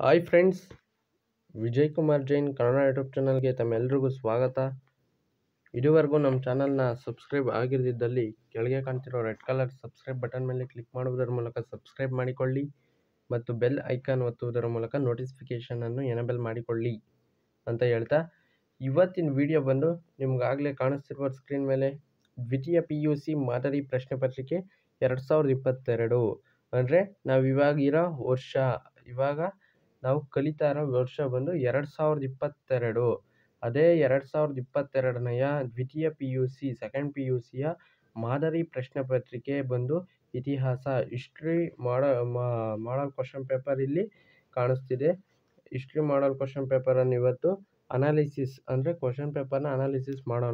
Hi friends, Vijay Kumar Jain Kannada YouTube ಚಾನಲ್ಗೆ ತಮ್ಮೆಲ್ಲರಿಗೂ ಸ್ವಾಗತ. ಇದುವರೆಗೂ ನಮ್ಮ ಚಾನಲ್ನ ಸಬ್ಸ್ಕ್ರೈಬ್ ಆಗಿರದಿದ್ದಲ್ಲಿ ಕೆಳಗೆ ಕಾಣ್ತಿರೋ ರೆಡ್ ಕಲರ್ ಸಬ್ಸ್ಕ್ರೈಬ್ ಬಟನ್ ಮೇಲೆ ಕ್ಲಿಕ್ ಮಾಡುವುದರ ಮೂಲಕ ಸಬ್ಸ್ಕ್ರೈಬ್ ಮಾಡಿಕೊಳ್ಳಿ ಮತ್ತು ಬೆಲ್ ಐಕಾನ್ ಒತ್ತುವುದರ ಮೂಲಕ ನೋಟಿಫಿಕೇಷನನ್ನು ಎನೇಬಲ್ ಮಾಡಿಕೊಳ್ಳಿ ಅಂತ ಹೇಳ್ತಾ, ಇವತ್ತಿನ ವಿಡಿಯೋ ಬಂದು ನಿಮ್ಗಾಗಲೇ ಕಾಣಿಸ್ತಿರುವ ಸ್ಕ್ರೀನ್ ಮೇಲೆ ದ್ವಿತೀಯ PUC ಮಾದರಿ ಪ್ರಶ್ನೆ ಪತ್ರಿಕೆ 2022 ಅಂದರೆ ನಾವು ಇವಾಗಿರೋ ವರ್ಷ, ಇವಾಗ ನಾವು ಕಲಿತಾ ಇರೋ ವರ್ಷ ಬಂದು 2022. ಅದೇ 2022ನೆಯ ದ್ವಿತೀಯ PUC ಸೆಕೆಂಡ್ PUCಯ ಮಾದರಿ ಪ್ರಶ್ನೆ ಪತ್ರಿಕೆ ಬಂದು ಇತಿಹಾಸ ಹಿಸ್ಟ್ರಿ ಮಾಡಲ್ ಕ್ವಶನ್ ಪೇಪರ್ ಇಲ್ಲಿ ಕಾಣಿಸ್ತಿದೆ. ಹಿಸ್ಟ್ರಿ ಮಾಡಲ್ ಕ್ವಶನ್ ಪೇಪರನ್ನು ಇವತ್ತು ಅನಾಲಿಸಿಸ್ ಅಂದರೆ ಕ್ವಶನ್ ಪೇಪರ್ನ ಅನಾಲಿಸಿಸ್ ಮಾಡೋಣ.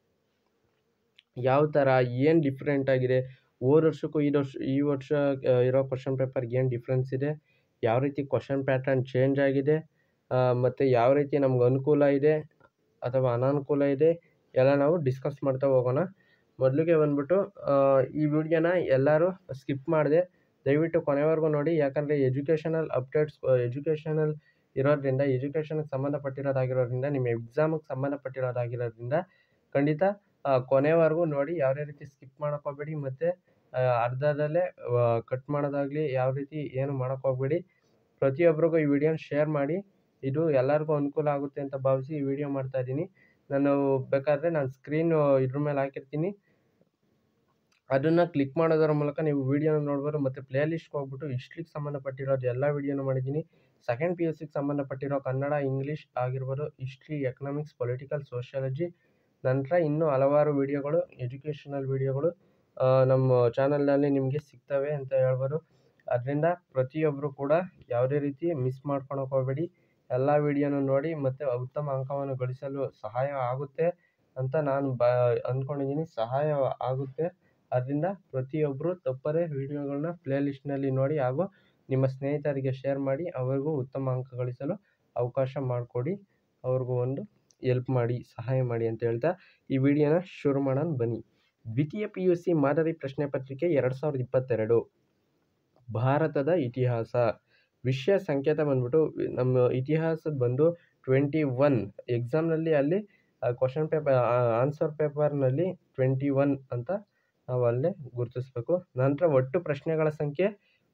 ಯಾವ ಥರ, ಏನು ಡಿಫ್ರೆಂಟ್ ಆಗಿದೆ, ಹೋದ ವರ್ಷಕ್ಕೂ ಈ ವರ್ಷ ಇರೋ ಕ್ವಶನ್ ಪೇಪರ್ಗೆ ಏನು ಡಿಫ್ರೆನ್ಸ್ ಇದೆ, ಯಾವ ರೀತಿ ಕ್ವಶನ್ ಪ್ಯಾಟರ್ನ್ ಚೇಂಜ್ ಆಗಿದೆ, ಮತ್ತು ಯಾವ ರೀತಿ ನಮ್ಗೆ ಅನುಕೂಲ ಇದೆ ಅಥವಾ ಅನಾನುಕೂಲ ಇದೆ ಎಲ್ಲ ನಾವು ಡಿಸ್ಕಸ್ ಮಾಡ್ತಾ ಹೋಗೋಣ. ಮೊದಲಿಗೆ ಬಂದ್ಬಿಟ್ಟು ಈ ವಿಡಿಯೋನ ಎಲ್ಲರೂ ಸ್ಕಿಪ್ ಮಾಡಿದೆ ದಯವಿಟ್ಟು ಕೊನೆವರೆಗೂ ನೋಡಿ, ಯಾಕಂದರೆ ಎಜುಕೇಷನಲ್ ಅಪ್ಡೇಟ್ಸ್ ಎಜುಕೇಷನಲ್ ಇರೋದ್ರಿಂದ, ಎಜುಕೇಷನ್ಗೆ ಸಂಬಂಧಪಟ್ಟಿರೋದಾಗಿರೋದ್ರಿಂದ, ನಿಮ್ಮ ಎಕ್ಸಾಮಿಗೆ ಸಂಬಂಧಪಟ್ಟಿರೋದಾಗಿರೋದ್ರಿಂದ ಖಂಡಿತ ಕೊನೆವರೆಗೂ ನೋಡಿ. ಯಾವುದೇ ರೀತಿ ಸ್ಕಿಪ್ ಮಾಡೋಕ್ಕೋಗ್ಬೇಡಿ ಮತ್ತು ಅರ್ಧದಲ್ಲೇ ಕಟ್ ಮಾಡೋದಾಗಲಿ ಯಾವ ರೀತಿ ಏನು ಮಾಡೋಕ್ಕೋಗ್ಬೇಡಿ. ಪ್ರತಿಯೊಬ್ಬರಿಗೂ ಈ ವಿಡಿಯೋನ ಶೇರ್ ಮಾಡಿ. ಇದು ಎಲ್ಲರಿಗೂ ಅನುಕೂಲ ಆಗುತ್ತೆ ಅಂತ ಭಾವಿಸಿ ಈ ವಿಡಿಯೋ ಮಾಡ್ತಾಯಿದ್ದೀನಿ. ಬೇಕಾದರೆ ನಾನು ಸ್ಕ್ರೀನು ಇದ್ರ ಮೇಲೆ ಹಾಕಿರ್ತೀನಿ, ಅದನ್ನು ಕ್ಲಿಕ್ ಮಾಡೋದರ ಮೂಲಕ ನೀವು ವಿಡಿಯೋನ ನೋಡ್ಬೋದು. ಮತ್ತು ಪ್ಲೇ ಲಿಸ್ಟ್ಗೆ ಹೋಗ್ಬಿಟ್ಟು ಹಿಸ್ಟ್ರಿಗೆ ಸಂಬಂಧಪಟ್ಟಿರೋದು ಎಲ್ಲ ವಿಡಿಯೋನ ಮಾಡಿದ್ದೀನಿ. ಸೆಕೆಂಡ್ PUCಗೆ ಸಂಬಂಧಪಟ್ಟಿರೋ ಕನ್ನಡ, ಇಂಗ್ಲೀಷ್ ಆಗಿರ್ಬೋದು, ಹಿಸ್ಟ್ರಿ, ಎಕನಾಮಿಕ್ಸ್, ಪೊಲಿಟಿಕಲ್, ಸೋಷಿಯಾಲಜಿ, ನಂತರ ಇನ್ನೂ ಹಲವಾರು ವಿಡಿಯೋಗಳು, ಎಜುಕೇಷನಲ್ ವಿಡಿಯೋಗಳು ನಮ್ಮ ಚಾನಲ್ನಲ್ಲಿ ನಿಮಗೆ ಸಿಗ್ತವೆ ಅಂತ ಹೇಳ್ಬೋದು. ಅದರಿಂದ ಪ್ರತಿಯೊಬ್ಬರು ಕೂಡ ಯಾವುದೇ ರೀತಿ ಮಿಸ್ ಮಾಡ್ಕೊಳಕ್ಕೆ ಹೋಗಬೇಡಿ. ಎಲ್ಲ ವಿಡಿಯೋನ ನೋಡಿ ಮತ್ತು ಉತ್ತಮ ಅಂಕವನ್ನು ಗಳಿಸಲು ಸಹಾಯ ಆಗುತ್ತೆ ಅಂತ ನಾನು ಅಂದ್ಕೊಂಡಿದ್ದೀನಿ. ಸಹಾಯ ಆಗುತ್ತೆ. ಅದರಿಂದ ಪ್ರತಿಯೊಬ್ಬರು ತಪ್ಪದೇ ವಿಡಿಯೋಗಳನ್ನ ಪ್ಲೇ ಲಿಸ್ಟ್ನಲ್ಲಿ ನೋಡಿ ಹಾಗೂ ನಿಮ್ಮ ಸ್ನೇಹಿತರಿಗೆ ಶೇರ್ ಮಾಡಿ, ಅವರಿಗೂ ಉತ್ತಮ ಅಂಕ ಗಳಿಸಲು ಅವಕಾಶ ಮಾಡಿಕೊಡಿ, ಅವ್ರಿಗೂ ಒಂದು ಹೆಲ್ಪ್ ಮಾಡಿ, ಸಹಾಯ ಮಾಡಿ ಅಂತ ಹೇಳ್ತಾ ಈ ವಿಡಿಯೋನ ಶುರು ಮಾಡೋಣ ಬನ್ನಿ. ದ್ವಿತೀಯ PUC ಮಾದರಿ ಪ್ರಶ್ನೆ ಪತ್ರಿಕೆ 2022 ಭಾರತದ ಇತಿಹಾಸ. ವಿಷಯ ಸಂಕೇತ ಬಂದ್ಬಿಟ್ಟು ನಮ್ಮ ಇತಿಹಾಸದ ಬಂದು 21 ಎಕ್ಸಾಮ್ನಲ್ಲಿ, ಅಲ್ಲಿ ಕ್ವಶನ್ ಪೇಪರ್ ಆನ್ಸರ್ ಪೇಪರ್ನಲ್ಲಿ 21 ಅಂತ ನಾವು ಅಲ್ಲೇ ಗುರುತಿಸ್ಬೇಕು. ನಂತರ ಒಟ್ಟು ಪ್ರಶ್ನೆಗಳ ಸಂಖ್ಯೆ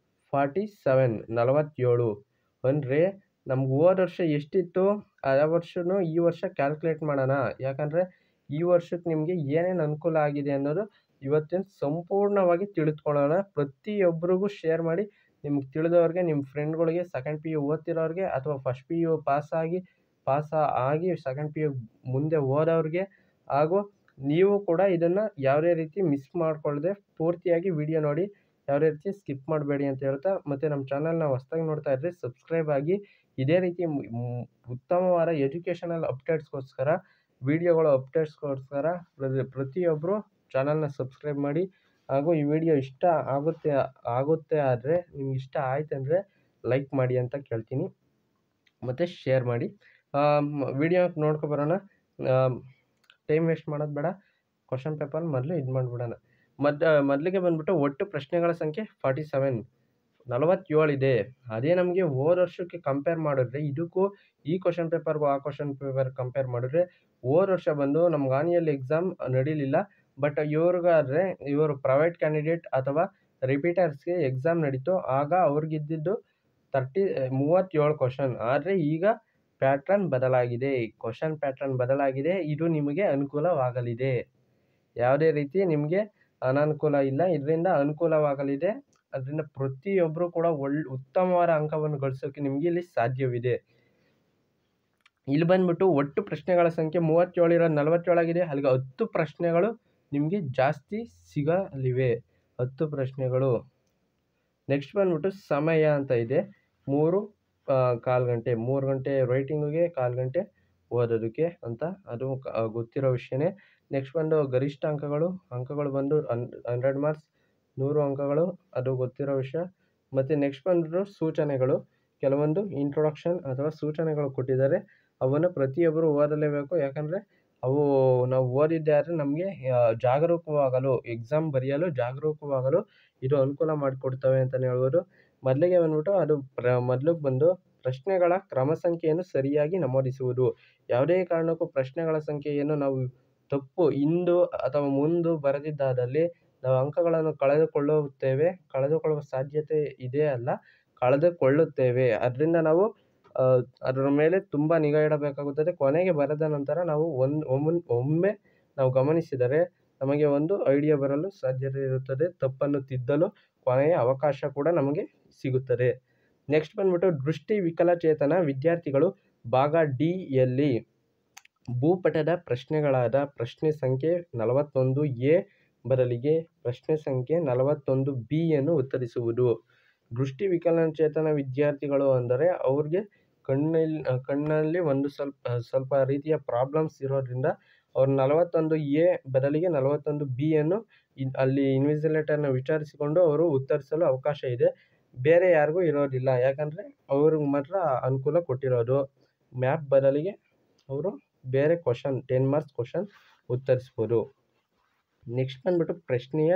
47 ಅಂದರೆ ನಮ್ಗೆ ಹೋದ ವರ್ಷ ಎಷ್ಟಿತ್ತು ಆ ವರ್ಷನೂ ಈ ವರ್ಷ ಕ್ಯಾಲ್ಕುಲೇಟ್ ಮಾಡೋಣ. ಯಾಕಂದರೆ ಈ ವರ್ಷಕ್ಕೆ ನಿಮಗೆ ಏನೇನು ಅನುಕೂಲ ಆಗಿದೆ ಅನ್ನೋದು ಇವತ್ತಿನ ಸಂಪೂರ್ಣವಾಗಿ ತಿಳಿದುಕೊಳ್ಳೋಣ. ಪ್ರತಿಯೊಬ್ಬರಿಗೂ ಶೇರ್ ಮಾಡಿ, ನಿಮ್ಗೆ ತಿಳಿದವ್ರಿಗೆ, ನಿಮ್ಮ ಫ್ರೆಂಡ್ಗಳಿಗೆ, ಸೆಕೆಂಡ್ PU ಓದ್ತಿರೋರಿಗೆ ಅಥವಾ ಫಸ್ಟ್ PU ಪಾಸ್ ಆಗಿ ಸೆಕೆಂಡ್ PU ಮುಂದೆ ಹೋದವ್ರಿಗೆ, ಹಾಗೂ ನೀವು ಕೂಡ ಇದನ್ನು ಯಾವುದೇ ರೀತಿ ಮಿಸ್ ಮಾಡಿಕೊಳ್ಳದೆ ಪೂರ್ತಿಯಾಗಿ ವಿಡಿಯೋ ನೋಡಿ, ಯಾವುದೇ ರೀತಿ ಸ್ಕಿಪ್ ಮಾಡಬೇಡಿ ಅಂತ ಹೇಳ್ತಾ, ಮತ್ತು ನಮ್ಮ ಚಾನಲ್ನ ಹೊಸದಾಗಿ ನೋಡ್ತಾ ಇದ್ದರೆ ಸಬ್ಸ್ಕ್ರೈಬ್ ಆಗಿ. ಇದೇ ರೀತಿ ಉತ್ತಮವಾದ ಎಜುಕೇಷನಲ್ ಅಪ್ಡೇಟ್ಸ್ಗೋಸ್ಕರ, ವಿಡಿಯೋಗಳ ಅಪ್ಡೇಟ್ಸ್ಗೋಸ್ಕರ ಪ್ರತಿಯೊಬ್ಬರು ಚಾನಲ್ನ ಸಬ್ಸ್ಕ್ರೈಬ್ ಮಾಡಿ. ಹಾಗೂ ಈ ವಿಡಿಯೋ ಇಷ್ಟ ಆಗುತ್ತೆ ಆದರೆ, ನಿಮ್ಗೆ ಇಷ್ಟ ಆಯ್ತಂದರೆ ಲೈಕ್ ಮಾಡಿ ಅಂತ ಕೇಳ್ತೀನಿ ಮತ್ತು ಶೇರ್ ಮಾಡಿ. ವಿಡಿಯೋ ನೋಡ್ಕೊಬರೋಣ. ಟೈಮ್ ವೇಸ್ಟ್ ಮಾಡೋದು ಬೇಡ. ಕ್ವಶನ್ ಪೇಪರ್ ಮೊದಲು ಇದು ಮಾಡಿಬಿಡೋಣ. ಮೊದಲಿಗೆ ಬಂದ್ಬಿಟ್ಟು ಒಟ್ಟು ಪ್ರಶ್ನೆಗಳ ಸಂಖ್ಯೆ 47 ಇದೆ. ಅದೇ ನಮಗೆ ಹೋದ ವರ್ಷಕ್ಕೆ ಕಂಪೇರ್ ಮಾಡಿದ್ರೆ, ಇದಕ್ಕೂ ಈ ಕ್ವಶನ್ ಪೇಪರ್ಗೂ ಆ ಕ್ವಶನ್ ಪೇಪರ್ ಕಂಪೇರ್ ಮಾಡಿದ್ರೆ, ಹೋದ ವರ್ಷ ಬಂದು ನಮ್ಗೆ ಆನ್ಯುವಲ್ ಎಕ್ಸಾಮ್ ನಡೀಲಿಲ್ಲ. ಬಟ್ ಇವರು ಪ್ರೈವೇಟ್ ಕ್ಯಾಂಡಿಡೇಟ್ ಅಥವಾ ರಿಪೀಟರ್ಸ್ಗೆ ಎಕ್ಸಾಮ್ ನಡೀತು. ಆಗ ಅವ್ರಿಗಿದ್ದಿದ್ದು 37 ಕ್ವಶನ್. ಆದರೆ ಈಗ ಪ್ಯಾಟ್ರನ್ ಬದಲಾಗಿದೆ, ಕ್ವಶನ್ ಪ್ಯಾಟ್ರನ್ ಬದಲಾಗಿದೆ. ಇದು ನಿಮಗೆ ಅನುಕೂಲವಾಗಲಿದೆ. ಯಾವುದೇ ರೀತಿ ನಿಮಗೆ ಅನಾನುಕೂಲ ಇಲ್ಲ, ಇದರಿಂದ ಅನುಕೂಲವಾಗಲಿದೆ. ಅದರಿಂದ ಪ್ರತಿಯೊಬ್ಬರು ಕೂಡ ಉತ್ತಮವಾದ ಅಂಕವನ್ನು ಗಳಿಸೋಕ್ಕೆ ನಿಮಗೆ ಇಲ್ಲಿ ಸಾಧ್ಯವಿದೆ. ಇಲ್ಲಿ ಬಂದ್ಬಿಟ್ಟು ಒಟ್ಟು ಪ್ರಶ್ನೆಗಳ ಸಂಖ್ಯೆ 37 ಇರೋದು 47 ಆಗಿದೆ. ಅಲ್ಲಿಗೆ 10 ಪ್ರಶ್ನೆಗಳು ನಿಮಗೆ ಜಾಸ್ತಿ ಸಿಗಲಿವೆ, 10 ಪ್ರಶ್ನೆಗಳು. ನೆಕ್ಸ್ಟ್ ಬಂದ್ಬಿಟ್ಟು ಸಮಯ ಅಂತ ಇದೆ, 3.25 ಗಂಟೆ, 3 ಗಂಟೆ ರೈಟಿಂಗಿಗೆ, 1/4 ಗಂಟೆ ಓದೋದಕ್ಕೆ ಅಂತ, ಅದು ಗೊತ್ತಿರೋ ವಿಷಯನೇ. ನೆಕ್ಸ್ಟ್ ಬಂದು ಗರಿಷ್ಠ ಅಂಕಗಳು ಬಂದು 100 ಮಾರ್ಕ್ಸ್, 100 ಅಂಕಗಳು, ಅದು ಗೊತ್ತಿರೋ ವಿಷಯ. ಮತ್ತು ನೆಕ್ಸ್ಟ್ ಬಂದ್ಬಿಟ್ಟು ಸೂಚನೆಗಳು, ಕೆಲವೊಂದು ಇಂಟ್ರೊಡಕ್ಷನ್ ಅಥವಾ ಸೂಚನೆಗಳು ಕೊಟ್ಟಿದ್ದಾರೆ. ಅವನ್ನು ಪ್ರತಿಯೊಬ್ಬರು ಓದಲೇಬೇಕು. ಯಾಕಂದರೆ ಅವು ನಾವು ಓದಿದ್ದೇ ಆದರೆ ನಮಗೆ ಜಾಗರೂಕವಾಗಲು, ಎಕ್ಸಾಮ್ ಬರೆಯಲು ಜಾಗರೂಕವಾಗಲು ಇದು ಅನುಕೂಲ ಮಾಡಿಕೊಡ್ತವೆ ಅಂತಲೇ ಹೇಳ್ಬೋದು. ಮೊದಲಿಗೆ ಬಂದ್ಬಿಟ್ಟು ಅದು ಮೊದಲಿಗೆ ಬಂದು ಪ್ರಶ್ನೆಗಳ ಕ್ರಮ ಸಂಖ್ಯೆಯನ್ನು ಸರಿಯಾಗಿ ನಮೂದಿಸುವುದು. ಯಾವುದೇ ಕಾರಣಕ್ಕೂ ಪ್ರಶ್ನೆಗಳ ಸಂಖ್ಯೆಯನ್ನು ನಾವು ತಪ್ಪು ಹಿಂದು ಅಥವಾ ಮುಂದು ಬರೆದಿದ್ದಾದಲ್ಲಿ ನಾವು ಅಂಕಗಳನ್ನು ಕಳೆದುಕೊಳ್ಳುವ ಸಾಧ್ಯತೆ ಇದೆ ಅಲ್ಲ, ಕಳೆದುಕೊಳ್ಳುತ್ತೇವೆ. ಅದರಿಂದ ನಾವು ಅದರ ಮೇಲೆ ತುಂಬ ನಿಗಾ ಇಡಬೇಕಾಗುತ್ತದೆ. ಕೊನೆಗೆ ಬರೆದ ನಂತರ ನಾವು ಒಮ್ಮೆ ನಾವು ಗಮನಿಸಿದರೆ ನಮಗೆ ಒಂದು ಐಡಿಯಾ ಬರಲು ಸಾಧ್ಯತೆ ಇರುತ್ತದೆ. ತಪ್ಪನ್ನು ತಿದ್ದಲು ಕೊನೆಯ ಅವಕಾಶ ಕೂಡ ನಮಗೆ ಸಿಗುತ್ತದೆ. ನೆಕ್ಸ್ಟ್ ಬಂದ್ಬಿಟ್ಟು ದೃಷ್ಟಿ ವಿಕಲಚೇತನ ವಿದ್ಯಾರ್ಥಿಗಳು ಭಾಗ ಡಿ ಯಲ್ಲಿ ಭೂಪಟದ ಪ್ರಶ್ನೆಗಳಾದ ಪ್ರಶ್ನೆ ಸಂಖ್ಯೆ 41A ಬದಲಿಗೆ ಪ್ರಶ್ನೆ ಸಂಖ್ಯೆ 41B ಯನ್ನು ಉತ್ತರಿಸುವುದು. ದೃಷ್ಟಿ ವಿಕಲಚೇತನ ವಿದ್ಯಾರ್ಥಿಗಳು ಅಂದರೆ ಅವ್ರಿಗೆ ಕಣ್ಣಲ್ಲಿ ಒಂದು ಸ್ವಲ್ಪ ರೀತಿಯ ಪ್ರಾಬ್ಲಮ್ಸ್ ಇರೋದ್ರಿಂದ ಅವ್ರು 41A ಬದಲಿಗೆ 41B ಯನ್ನು ಅಲ್ಲಿ ಇನ್ವಿಜಿಲೇಟರ್ನ ವಿಚಾರಿಸಿಕೊಂಡು ಅವರು ಉತ್ತರಿಸಲು ಅವಕಾಶ ಇದೆ. ಬೇರೆ ಯಾರಿಗೂ ಇರೋದಿಲ್ಲ. ಯಾಕಂದರೆ ಅವ್ರಿಗೆ ಮಾತ್ರ ಅನುಕೂಲ ಕೊಟ್ಟಿರೋದು. ಮ್ಯಾಪ್ ಬದಲಿಗೆ ಅವರು ಬೇರೆ 10 ಮಾರ್ಕ್ಸ್ ಕ್ವಶನ್ ಉತ್ತರಿಸ್ಬೋದು. ನೆಕ್ಸ್ಟ್ ಬಂದ್ಬಿಟ್ಟು ಪ್ರಶ್ನೆಯ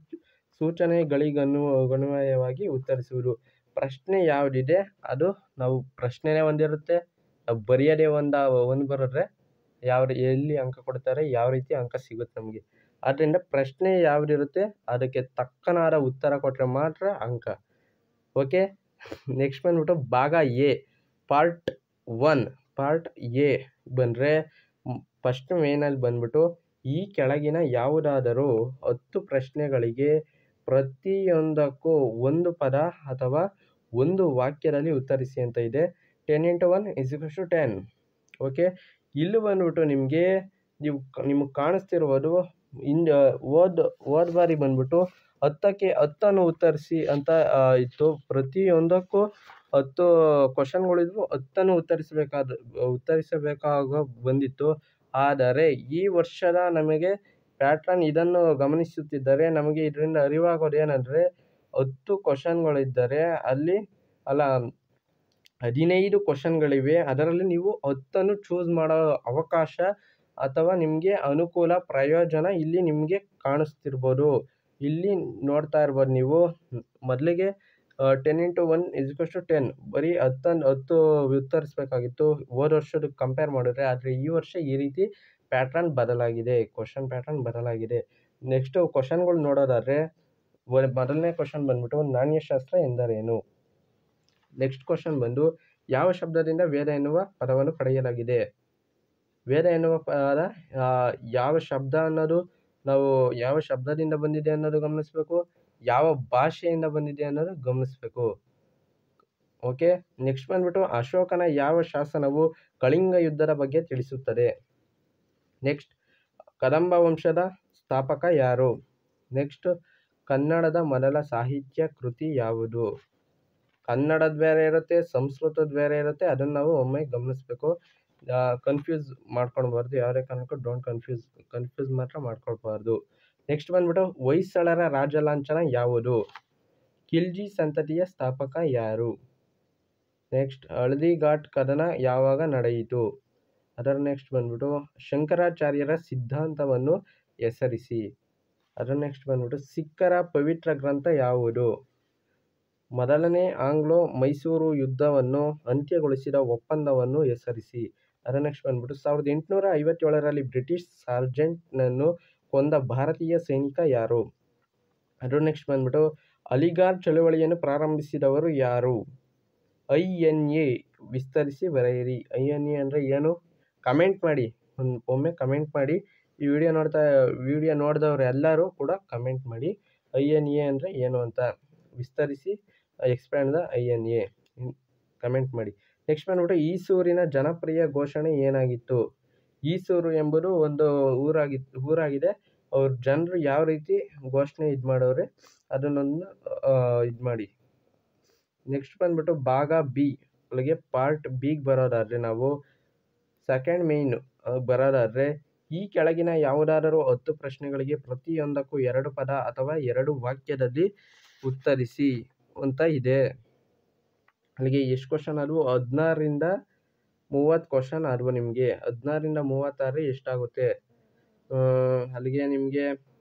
ಸೂಚನೆಗಳಿಗನುಗುಣವಾಗಿ ಉತ್ತರಿಸುವುದು. ಪ್ರಶ್ನೆ ಯಾವುದಿದೆ ಅದು ನಾವು ಪ್ರಶ್ನೆನೇ ಒಂದಿರುತ್ತೆ, ನಾವು ಬರೆಯೋದೇ ಒಂದು ಬರೆದ್ರೆ ಎಲ್ಲಿ ಅಂಕ ಕೊಡ್ತಾರೆ, ಯಾವ ರೀತಿ ಅಂಕ ಸಿಗುತ್ತೆ ನಮಗೆ. ಆದ್ದರಿಂದ ಪ್ರಶ್ನೆ ಯಾವುದಿರುತ್ತೆ ಅದಕ್ಕೆ ತಕ್ಕನಾದ ಉತ್ತರ ಕೊಟ್ಟರೆ ಮಾತ್ರ ಅಂಕ. ಓಕೆ. ನೆಕ್ಸ್ಟ್ ಬಂದ್ಬಿಟ್ಟು ಭಾಗ ಎ ಪಾರ್ಟ್ 1 ಪಾರ್ಟ್ ಎ ಬಂದರೆ ಫಸ್ಟ್ ಮೇನಲ್ಲಿ ಬಂದ್ಬಿಟ್ಟು ಈ ಕೆಳಗಿನ ಯಾವುದಾದರೂ 10 ಪ್ರಶ್ನೆಗಳಿಗೆ ಪ್ರತಿಯೊಂದಕ್ಕೂ ಒಂದು ಪದ ಅಥವಾ ಒಂದು ವಾಕ್ಯದಲ್ಲಿ ಉತ್ತರಿಸಿ ಅಂತ ಇದೆ. 10 × 1 = 10. ಓಕೆ. ಇಲ್ಲಿ ಬಂದ್ಬಿಟ್ಟು ನಿಮಗೆ ಕಾಣಿಸ್ತಿರುವುದು ಹೋದ ಬಾರಿ ಬಂದ್ಬಿಟ್ಟು 10ಕ್ಕೆ 10 ಉತ್ತರಿಸಿ ಅಂತ ಇತ್ತು. ಪ್ರತಿಯೊಂದಕ್ಕೂ 10 ಕ್ವಶನ್ಗಳಿದ್ವು, 10 ಉತ್ತರಿಸಬೇಕಾಗ ಬಂದಿತ್ತು. ಆದರೆ ಈ ವರ್ಷದ ನಮಗೆ ಪ್ಯಾಟ್ರನ್ ಇದನ್ನು ಗಮನಿಸುತ್ತಿದ್ದರೆ ನಮಗೆ ಇದರಿಂದ ಅರಿವಾಗೋದೇನೆಂದರೆ 10 ಕ್ವಶನ್ಗಳಿದ್ದರೆ ಅಲ್ಲಿ 15 ಕ್ವಶನ್ಗಳಿವೆ. ಅದರಲ್ಲಿ ನೀವು 10 ಚೂಸ್ ಮಾಡೋ ಅವಕಾಶ ಅಥವಾ ನಿಮಗೆ ಅನುಕೂಲ ಪ್ರಯೋಜನ ಇಲ್ಲಿ ನಿಮಗೆ ಕಾಣಿಸ್ತಿರ್ಬೋದು. ಇಲ್ಲಿ ನೋಡ್ತಾ ಇರ್ಬೋದು ನೀವು. ಮೊದಲಿಗೆ 10 × 1 = 10 ಬರೀ 10 ಉತ್ತರಿಸಬೇಕಾಗಿತ್ತು ಹೋದ ವರ್ಷದಕ್ಕೆ ಕಂಪೇರ್ ಮಾಡಿದ್ರೆ. ಆದರೆ ಈ ವರ್ಷ ಈ ರೀತಿ ಪ್ಯಾಟ್ರನ್ ಬದಲಾಗಿದೆ, ಕ್ವಶನ್ ಪ್ಯಾಟ್ರನ್ ಬದಲಾಗಿದೆ. ನೆಕ್ಸ್ಟು ಕ್ವಶನ್ಗಳು ನೋಡೋದಾದರೆ ಮೊದಲನೇ ಕ್ವಶನ್ ಬಂದ್ಬಿಟ್ಟು ನಾಣ್ಯಶಾಸ್ತ್ರ ಎಂದರೇನು. ನೆಕ್ಸ್ಟ್ ಕ್ವಶನ್ ಬಂದು ಯಾವ ಶಬ್ದದಿಂದ ವೇದ ಎನ್ನುವ ಪದವನ್ನು ಪಡೆಯಲಾಗಿದೆ. ವೇದ ಎನ್ನುವ ಪದ ಯಾವ ಶಬ್ದ ಅನ್ನೋದು ನಾವು ಯಾವ ಶಬ್ದದಿಂದ ಬಂದಿದೆ ಅನ್ನೋದು ಗಮನಿಸಬೇಕು, ಯಾವ ಭಾಷೆಯಿಂದ ಬಂದಿದೆ ಅನ್ನೋದು ಗಮನಿಸಬೇಕು. ಓಕೆ. ನೆಕ್ಸ್ಟ್ ಬಂದ್ಬಿಟ್ಟು ಅಶೋಕನ ಯಾವ ಶಾಸನವು ಕಳಿಂಗ ಯುದ್ಧದ ಬಗ್ಗೆ ತಿಳಿಸುತ್ತದೆ. ನೆಕ್ಸ್ಟ್ ಕದಂಬ ವಂಶದ ಸ್ಥಾಪಕ ಯಾರು. ನೆಕ್ಸ್ಟ್ ಕನ್ನಡದ ಮೊದಲ ಸಾಹಿತ್ಯ ಕೃತಿ ಯಾವುದು. ಕನ್ನಡದ ಬೇರೆ ಇರುತ್ತೆ, ಸಂಸ್ಕೃತದ ಬೇರೆ ಇರುತ್ತೆ. ಅದನ್ನು ನಾವು ಒಮ್ಮೆ ಗಮನಿಸಬೇಕು. ಕನ್ಫ್ಯೂಸ್ ಮಾಡ್ಕೊಳ್ಬಾರ್ದು. ಯಾವುದೇ ಕಾರಣಕ್ಕೂ ಡೋಂಟ್ ಕನ್ಫ್ಯೂಸ್ ಮಾತ್ರ ಮಾಡ್ಕೊಳ್ಬಾರ್ದು. ನೆಕ್ಸ್ಟ್ ಬಂದ್ಬಿಟ್ಟು ಹೊಯ್ಸಳರ ರಾಜಲಾಂಛನ ಯಾವುದು. ಖಿಲ್ಜಿ ಸಂತತಿಯ ಸ್ಥಾಪಕ ಯಾರು. ನೆಕ್ಸ್ಟ್ ಹಳದಿ ಘಾಟ್ ಕದನ ಯಾವಾಗ ನಡೆಯಿತು. ಅದರ ನೆಕ್ಸ್ಟ್ ಬಂದ್ಬಿಟ್ಟು ಶಂಕರಾಚಾರ್ಯರ ಸಿದ್ಧಾಂತವನ್ನು ಹೆಸರಿಸಿ. ಅದರ ನೆಕ್ಸ್ಟ್ ಬಂದ್ಬಿಟ್ಟು ಸಿಖ್ಖರ ಪವಿತ್ರ ಗ್ರಂಥ ಯಾವುದು. ಮೊದಲನೇ ಆಂಗ್ಲೋ ಮೈಸೂರು ಯುದ್ಧವನ್ನು ಅಂತ್ಯಗೊಳಿಸಿದ ಒಪ್ಪಂದವನ್ನು ಹೆಸರಿಸಿ. ಅದರ ನೆಕ್ಸ್ಟ್ ಬಂದ್ಬಿಟ್ಟು 1857ರಲ್ಲಿ ಬ್ರಿಟಿಷ್ ಸಾರ್ಜೆಂಟ್ನನ್ನು ಕೊಂದ ಭಾರತೀಯ ಸೈನಿಕ ಯಾರು. ಅದರ ನೆಕ್ಸ್ಟ್ ಬಂದ್ಬಿಟ್ಟು ಅಲಿಗಾರ್ ಚಳುವಳಿಯನ್ನು ಪ್ರಾರಂಭಿಸಿದವರು ಯಾರು. INA ವಿಸ್ತರಿಸಿ ಬರೆಯಿರಿ. INA ಅಂದರೆ ಏನು ಕಮೆಂಟ್ ಮಾಡಿ. ಒಮ್ಮೆ ಕಮೆಂಟ್ ಮಾಡಿ. ಈ ವಿಡಿಯೋ ನೋಡಿದವರು ಎಲ್ಲರೂ ಕೂಡ ಕಮೆಂಟ್ ಮಾಡಿ INA ಅಂದರೆ ಏನು ಅಂತ. ವಿಸ್ತರಿಸಿ ಎಕ್ಸ್ಪ್ಯಾಂಡ್ ದ INA ಕಮೆಂಟ್ ಮಾಡಿ. ನೆಕ್ಸ್ಟ್ ಬಂದ್ಬಿಟ್ಟು ಈಸೂರಿನ ಜನಪ್ರಿಯ ಘೋಷಣೆ ಏನಾಗಿತ್ತು. ಈಸೂರು ಎಂಬುದು ಒಂದು ಊರಾಗಿದೆ. ಅವ್ರ ಜನರು ಯಾವ ರೀತಿ ಘೋಷಣೆ ಮಾಡೋರೆ ಅದನ್ನೊಂದು ಮಾಡಿ. ನೆಕ್ಸ್ಟ್ ಬಂದ್ಬಿಟ್ಟು ಭಾಗ ಬಿ ಒಳಗೆ ಪಾರ್ಟ್ ಬಿಗೆ ಬರೋದಾದರೆ ನಾವು ಸೆಕೆಂಡ್ ಮೇನ್ ಬರೋದಾದರೆ ಈ ಕೆಳಗಿನ ಯಾವುದಾದರೂ 10 ಪ್ರಶ್ನೆಗಳಿಗೆ ಪ್ರತಿಯೊಂದಕ್ಕೂ 2 ಪದ ಅಥವಾ 2 ವಾಕ್ಯದಲ್ಲಿ ಉತ್ತರಿಸಿ ಅಂತ ಇದೆ. ಅಲ್ಲಿಗೆ ಎಷ್ಟು ಕ್ವಶನ್ ಆದವು. 16ರಿಂದ 30 ಕ್ವಶನ್ ಆದವು ನಿಮಗೆ. 16ರಿಂದ 30 ಎಷ್ಟಾಗುತ್ತೆ. ಅಲ್ಲಿಗೆ ನಿಮಗೆ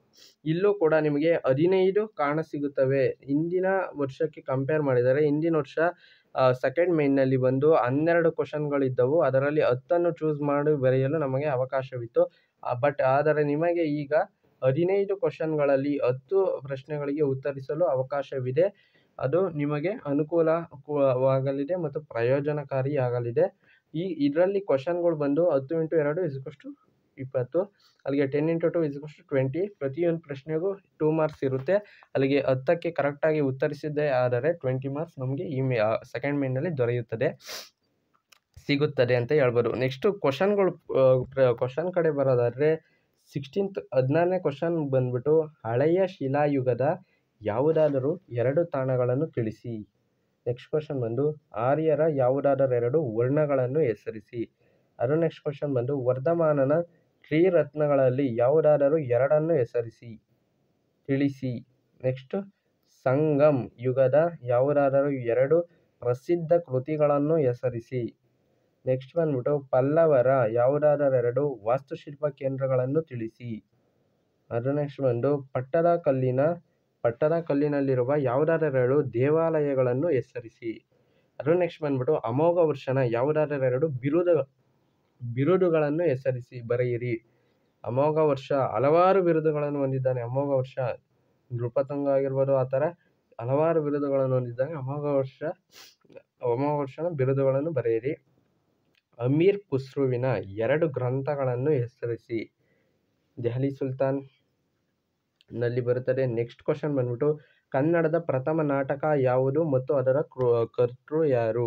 ಇಲ್ಲೂ ಕೂಡ ನಿಮಗೆ 15 ಕಾಣಸಿಗುತ್ತವೆ. ಹಿಂದಿನ ವರ್ಷಕ್ಕೆ ಕಂಪೇರ್ ಮಾಡಿದರೆ ಹಿಂದಿನ ವರ್ಷ ಸೆಕೆಂಡ್ ಮೇನ್‌ನಲ್ಲಿ ಬಂದು 12 ಕ್ವೆಷನ್‌ಗಳಿದ್ದವು. ಅದರಲ್ಲಿ 10 ಚೂಸ್ ಮಾಡಿ ಬರೆಯಲು ನಮಗೆ ಅವಕಾಶವಿತ್ತು. ಆದರೆ ನಿಮಗೆ ಈಗ 15 ಕ್ವೆಷನ್‌ಗಳಲ್ಲಿ 10 ಪ್ರಶ್ನೆಗಳಿಗೆ ಉತ್ತರಿಸಲು ಅವಕಾಶವಿದೆ. ಅದು ನಿಮಗೆ ಅನುಕೂಲವಾಗಲಿದೆ ಮತ್ತು ಪ್ರಯೋಜನಕಾರಿಯಾಗಲಿದೆ. ಇದರಲ್ಲಿ ಕ್ವೆಷನ್‌ಗಳು ಬಂದು 10 × 2 20, ಅಲ್ಲಿಗೆ 10 × 2 20. ಪ್ರತಿಯೊಂದು ಪ್ರಶ್ನೆಗೂ 2 ಮಾರ್ಕ್ಸ್ ಇರುತ್ತೆ. ಅಲ್ಲಿಗೆ 10ಕ್ಕೆ ಕರೆಕ್ಟಾಗಿ ಉತ್ತರಿಸಿದ್ದೇ ಆದರೆ 20 ಮಾರ್ಕ್ಸ್ ನಮಗೆ ಈ ಸೆಕೆಂಡ್ ಮೇನ್‌ನಲ್ಲಿ ಸಿಗುತ್ತದೆ ಅಂತ ಹೇಳ್ಬೋದು. ನೆಕ್ಸ್ಟು ಕ್ವೆಷನ್ ಕಡೆ ಬರೋದಾದರೆ 16ನೇ ಕ್ವೆಷನ್ ಬಂದ್ಬಿಟ್ಟು ಹಳೆಯ ಶಿಲಾಯುಗದ ಯಾವುದಾದರೂ 2 ತಾಣಗಳನ್ನು ತಿಳಿಸಿ. ನೆಕ್ಸ್ಟ್ ಕ್ವೆಷನ್ ಬಂದು ಆರ್ಯರ ಯಾವುದಾದರೂ 2 ವರ್ಣಗಳನ್ನು ಹೆಸರಿಸಿ. ಅದರ ನೆಕ್ಸ್ಟ್ ಕ್ವೆಷನ್ ಬಂದು ವರ್ಧಮಾನನ ತ್ರಿರತ್ನಗಳಲ್ಲಿ ಯಾವುದಾದರೂ 2 ಹೆಸರಿಸಿ ತಿಳಿಸಿ. ನೆಕ್ಸ್ಟ್ ಸಂಗಮ್ ಯುಗದ ಯಾವುದಾದರೂ 2 ಪ್ರಸಿದ್ಧ ಕೃತಿಗಳನ್ನು ಹೆಸರಿಸಿ. ನೆಕ್ಸ್ಟ್ ಬಂದ್ಬಿಟ್ಟು ಪಲ್ಲವರ ಯಾವುದಾದರೂ 2 ವಾಸ್ತುಶಿಲ್ಪ ಕೇಂದ್ರಗಳನ್ನು ತಿಳಿಸಿ. ಅದರ ನೆಕ್ಸ್ಟ್ ಬಂದು ಪಟ್ಟದ ಕಲ್ಲಿನಲ್ಲಿರುವ ಯಾವುದಾದರೂ 2 ದೇವಾಲಯಗಳನ್ನು ಹೆಸರಿಸಿ. ಅದರ ನೆಕ್ಸ್ಟ್ ಬಂದ್ಬಿಟ್ಟು ಅಮೋಘ ವರ್ಷನ ಯಾವುದಾದರೂ 2 ಬಿರುದುಗಳನ್ನು ಬರೆಯಿರಿ. ಅಮೋಘ ವರ್ಷ ಹಲವಾರು ಬಿರುದುಗಳನ್ನು ಹೊಂದಿದ್ದಾನೆ. ಅಮೋಘ ವರ್ಷ ನೃಪತುಂಗ ಆಗಿರ್ಬೋದು, ಆ ಥರ ಹಲವಾರು ಬಿರುದುಗಳನ್ನು ಹೊಂದಿದ್ದಾನೆ. ಅಮೋಘ ವರ್ಷನ ಬಿರುದುಗಳನ್ನು ಬರೆಯಿರಿ. ಅಮೀರ್ ಖುಸ್ರುವಿನ 2 ಗ್ರಂಥಗಳನ್ನು ಹೆಸರಿಸಿ. ದೆಹಲಿ ಸುಲ್ತಾನ್ ನಲ್ಲಿ ಬರುತ್ತದೆ. ನೆಕ್ಸ್ಟ್ ಕ್ವೆಷನ್ ಬಂದ್ಬಿಟ್ಟು ಕನ್ನಡದ ಪ್ರಥಮ ನಾಟಕ ಯಾವುದು ಮತ್ತು ಅದರ ಕರ್ತೃ ಯಾರು.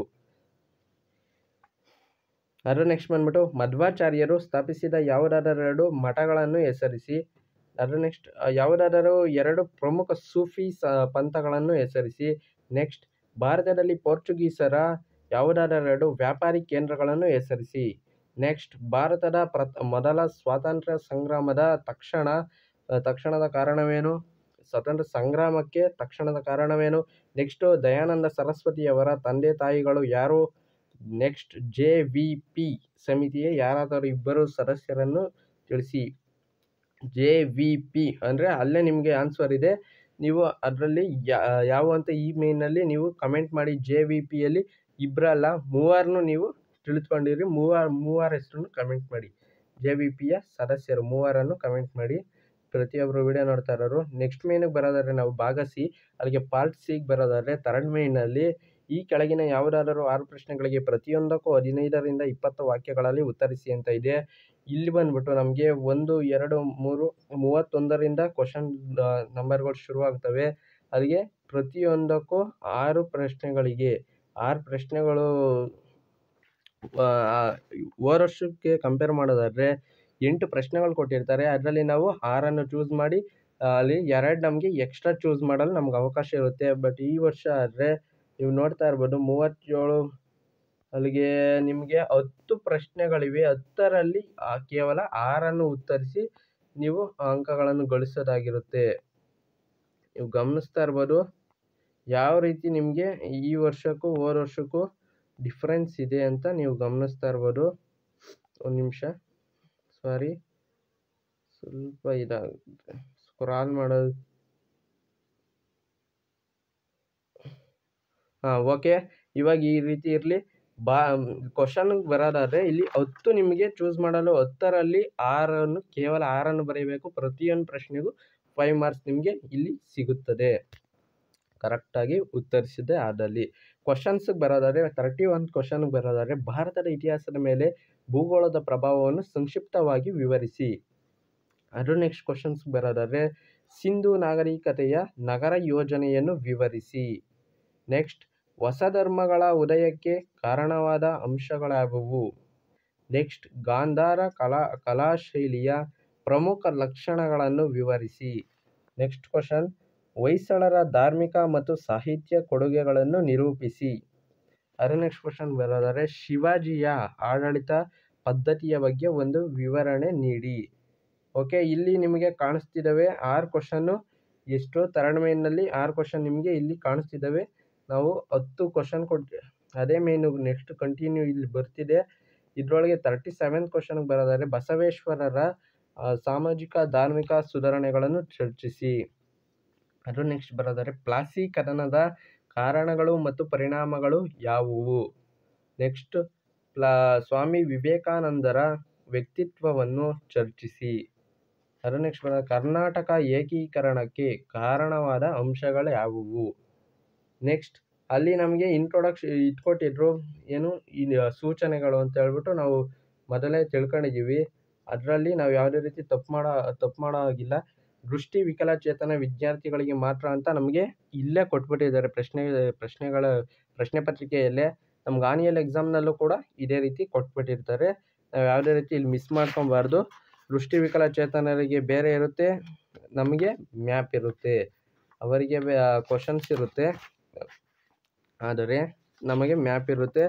ಅದರ ನೆಕ್ಸ್ಟ್ ಬಂದ್ಬಿಟ್ಟು ಮಧ್ವಾಚಾರ್ಯರು ಸ್ಥಾಪಿಸಿದ ಯಾವುದಾದರೂ 2 ಮಠಗಳನ್ನು ಹೆಸರಿಸಿ. ಅದರ ನೆಕ್ಸ್ಟ್ ಯಾವುದಾದರೂ 2 ಪ್ರಮುಖ ಸೂಫಿ ಪಂಥಗಳನ್ನು ಹೆಸರಿಸಿ. ನೆಕ್ಸ್ಟ್ ಭಾರತದಲ್ಲಿ ಪೋರ್ಚುಗೀಸರ ಯಾವುದಾದರೂ 2 ವ್ಯಾಪಾರಿ ಕೇಂದ್ರಗಳನ್ನು ಹೆಸರಿಸಿ. ನೆಕ್ಸ್ಟ್ ಭಾರತದ ಮೊದಲ ಸ್ವಾತಂತ್ರ್ಯ ಸಂಗ್ರಾಮದ ತಕ್ಷಣದ ಕಾರಣವೇನು? ಸ್ವಾತಂತ್ರ್ಯ ಸಂಗ್ರಾಮಕ್ಕೆ ತಕ್ಷಣದ ಕಾರಣವೇನು? ನೆಕ್ಸ್ಟು ದಯಾನಂದ ಸರಸ್ವತಿಯವರ ತಂದೆ ತಾಯಿಗಳು ಯಾರು? ನೆಕ್ಸ್ಟ್ JVP ಸಮಿತಿಯ ಯಾರಾದರೂ 2 ಸದಸ್ಯರನ್ನು ತಿಳಿಸಿ. JVP ಅಂದರೆ ಅಲ್ಲೇ ನಿಮಗೆ ಆನ್ಸರ್ ಇದೆ. ನೀವು ಅದರಲ್ಲಿ ಯಾವ ಅಂತ ಈ ಮೇನಲ್ಲಿ ನೀವು ಕಮೆಂಟ್ ಮಾಡಿ. JVPಯಲ್ಲಿ 2 ಅಲ್ಲ 3 ನೀವು ತಿಳಿದುಕೊಂಡಿರಿ. 3 ಹೆಸರನ್ನು ಕಮೆಂಟ್ ಮಾಡಿ. JVPಯ ಸದಸ್ಯರು 3 ಕಮೆಂಟ್ ಮಾಡಿ. ಪ್ರತಿಯೊಬ್ಬರು ವಿಡಿಯೋ ನೋಡ್ತಾ ಇರೋರು. ನೆಕ್ಸ್ಟ್ ಮೇನಿಗೆ ಬರೋದಾದರೆ ನಾವು ಭಾಗ ಸಿ, ಅಲ್ಲಿಗೆ ಪಾರ್ಟ್ ಸಿಗೆ ಬರೋದಾದರೆ ಥರ್ಡ್ ಮೇನಲ್ಲಿ ಈ ಕೆಳಗಿನ ಯಾವುದಾದರೂ 6 ಪ್ರಶ್ನೆಗಳಿಗೆ ಪ್ರತಿಯೊಂದಕ್ಕೂ 15ರಿಂದ 20 ವಾಕ್ಯಗಳಲ್ಲಿ ಉತ್ತರಿಸಿ ಅಂತ ಇದೆ. ಇಲ್ಲಿ ಬಂದ್ಬಿಟ್ಟು ನಮಗೆ 1, 2, 3, 31ರಿಂದ ಕ್ವೆಷನ್ ನಂಬರ್ಗಳು ಶುರುವಾಗ್ತವೆ. ಅಲ್ಲಿಗೆ ಪ್ರತಿಯೊಂದಕ್ಕೂ 6 ಪ್ರಶ್ನೆಗಳಿಗೆ 6 ಪ್ರಶ್ನೆಗಳು ಹೋದ ವರ್ಷಕ್ಕೆ ಕಂಪೇರ್ ಮಾಡೋದಾದರೆ 8 ಪ್ರಶ್ನೆಗಳು ಕೊಟ್ಟಿರ್ತಾರೆ. ಅದರಲ್ಲಿ ನಾವು 6 ಚೂಸ್ ಮಾಡಿ ಅಲ್ಲಿ 2 ನಮಗೆ ಎಕ್ಸ್ಟ್ರಾ ಚೂಸ್ ಮಾಡಲು ನಮ್ಗೆ ಅವಕಾಶ ಇರುತ್ತೆ. ಬಟ್ ಈ ವರ್ಷ ಆದರೆ ನೀವು ನೋಡ್ತಾ ಇರ್ಬೋದು 37, ಅಲ್ಲಿಗೆ ನಿಮಗೆ 10 ಪ್ರಶ್ನೆಗಳಿವೆ. 10ರಲ್ಲಿ ಕೇವಲ 6 ಉತ್ತರಿಸಿ ನೀವು ಅಂಕಗಳನ್ನು ಗಳಿಸೋದಾಗಿರುತ್ತೆ. ನೀವು ಗಮನಿಸ್ತಾ ಇರ್ಬೋದು ಯಾವ ರೀತಿ ನಿಮಗೆ ಈ ವರ್ಷಕ್ಕೂ ಹೋದ ವರ್ಷಕ್ಕೂ ಡಿಫ್ರೆನ್ಸ್ ಇದೆ ಅಂತ ನೀವು ಗಮನಿಸ್ತಾ ಇರ್ಬೋದು. ಒಂದು ನಿಮಿಷ, ಸಾರಿ, ಸ್ವಲ್ಪ ಇದಾಗುತ್ತೆ ಸ್ಕ್ರಾಲ್ ಮಾಡೋದು. ಓಕೆ, ಇವಾಗ ಈ ರೀತಿ ಇರಲಿ. ಕ್ವಶನ್ಗೆ ಬರೋದಾದರೆ ಇಲ್ಲಿ 10 ನಿಮಗೆ ಚೂಸ್ ಮಾಡಲು 10ರಲ್ಲಿ 6 ಕೇವಲ 6 ಬರೀಬೇಕು. ಪ್ರತಿಯೊಂದು ಪ್ರಶ್ನೆಗೂ 5 ಮಾರ್ಕ್ಸ್ ನಿಮಗೆ ಇಲ್ಲಿ ಸಿಗುತ್ತದೆ ಕರೆಕ್ಟಾಗಿ ಉತ್ತರಿಸಿದೆ ಆದಲ್ಲಿ. ಕ್ವಶನ್ಸ್ಗೆ ಬರೋದಾದರೆ 31 ಕ್ವಶನ್ಗೆ ಬರೋದಾದರೆ ಭಾರತದ ಇತಿಹಾಸದ ಮೇಲೆ ಭೂಗೋಳದ ಪ್ರಭಾವವನ್ನು ಸಂಕ್ಷಿಪ್ತವಾಗಿ ವಿವರಿಸಿ. ಅದು ನೆಕ್ಸ್ಟ್ ಕ್ವಶನ್ಸ್ಗೆ ಬರೋದಾದರೆ ಸಿಂಧೂ ನಾಗರಿಕತೆಯ ನಗರ ಯೋಜನೆಯನ್ನು ವಿವರಿಸಿ. ನೆಕ್ಸ್ಟ್ ಹೊಸ ಧರ್ಮಗಳ ಉದಯಕ್ಕೆ ಕಾರಣವಾದ ಅಂಶಗಳ್ಯಾವುವು. ನೆಕ್ಸ್ಟ್ ಗಾಂಧಾರ ಕಲಾಶೈಲಿಯ ಪ್ರಮುಖ ಲಕ್ಷಣಗಳನ್ನು ವಿವರಿಸಿ. ನೆಕ್ಸ್ಟ್ ಕ್ವಶನ್ ಹೊಯ್ಸಳರ ಧಾರ್ಮಿಕ ಮತ್ತು ಸಾಹಿತ್ಯ ಕೊಡುಗೆಗಳನ್ನು ನಿರೂಪಿಸಿ. ಅದರ ನೆಕ್ಸ್ಟ್ ಕ್ವಶನ್ ಬರೋದಾದರೆ ಶಿವಾಜಿಯ ಆಡಳಿತ ಪದ್ಧತಿಯ ಬಗ್ಗೆ ಒಂದು ವಿವರಣೆ ನೀಡಿ. ಓಕೆ, ಇಲ್ಲಿ ನಿಮಗೆ ಕಾಣಿಸ್ತಿದ್ದಾವೆ 6 ಕ್ವಶನ್ನು. ಎಷ್ಟು ಥರ್ಡ್ ಮೇನ್ನಲ್ಲಿ 6 ಕ್ವಶನ್ ನಿಮಗೆ ಇಲ್ಲಿ ಕಾಣಿಸ್ತಿದ್ದಾವೆ. ನಾವು 10 ಕ್ವಶನ್ ಅದೇ ಮೇನು ನೆಕ್ಸ್ಟ್ ಕಂಟಿನ್ಯೂ ಇಲ್ಲಿ ಬರ್ತಿದೆ. ಇದರೊಳಗೆ 37th ಕ್ವಶನ್ಗೆ ಬರೋದಾದರೆ ಬಸವೇಶ್ವರರ ಸಾಮಾಜಿಕ ಧಾರ್ಮಿಕ ಸುಧಾರಣೆಗಳನ್ನು ಚರ್ಚಿಸಿ. ಅದು ನೆಕ್ಸ್ಟ್ ಬರೋದಾದ್ರೆ ಪ್ಲಾಸೀಕರಣದ ಕಾರಣಗಳು ಮತ್ತು ಪರಿಣಾಮಗಳು ಯಾವುವು. ನೆಕ್ಸ್ಟ್ ಸ್ವಾಮಿ ವಿವೇಕಾನಂದರ ವ್ಯಕ್ತಿತ್ವವನ್ನು ಚರ್ಚಿಸಿ. ಅದು ನೆಕ್ಸ್ಟ್ ಕರ್ನಾಟಕ ಏಕೀಕರಣಕ್ಕೆ ಕಾರಣವಾದ ಅಂಶಗಳು ಯಾವುವು. ನೆಕ್ಸ್ಟ್ ಅಲ್ಲಿ ನಮಗೆ ಇಂಟ್ರೊಡಕ್ಷನ್ ಇಟ್ಕೊಟ್ಟಿದ್ರು, ಏನು ಈ ಸೂಚನೆಗಳು ಅಂತ ಹೇಳ್ಬಿಟ್ಟು ನಾವು ಮೊದಲೇ ತಿಳ್ಕೊಂಡಿದ್ದೀವಿ. ಅದರಲ್ಲಿ ನಾವು ಯಾವುದೇ ರೀತಿ ತಪ್ಪು ಮಾಡೋ ಹಾಗಿಲ್ಲ. ದೃಷ್ಟಿ ವಿಕಲಚೇತನ ವಿದ್ಯಾರ್ಥಿಗಳಿಗೆ ಮಾತ್ರ ಅಂತ ನಮಗೆ ಇಲ್ಲೇ ಕೊಟ್ಬಿಟ್ಟಿದ್ದಾರೆ ಪ್ರಶ್ನೆ ಪತ್ರಿಕೆಯಲ್ಲೇ. ನಮ್ಗೆ ಆನ್ಯುವಲ್ ಎಕ್ಸಾಮ್ನಲ್ಲೂ ಕೂಡ ಇದೇ ರೀತಿ ಕೊಟ್ಬಿಟ್ಟಿರ್ತಾರೆ. ನಾವು ಯಾವುದೇ ರೀತಿ ಇಲ್ಲಿ ಮಿಸ್ ಮಾಡ್ಕೊಬಾರ್ದು. ದೃಷ್ಟಿ ವಿಕಲಚೇತನರಿಗೆ ಬೇರೆ ಇರುತ್ತೆ, ನಮಗೆ ಮ್ಯಾಪ್ ಇರುತ್ತೆ. ಅವರಿಗೆ ಕ್ವಶನ್ಸ್ ಇರುತ್ತೆ, ಆದರೆ ನಮಗೆ ಮ್ಯಾಪ್ ಇರುತ್ತೆ.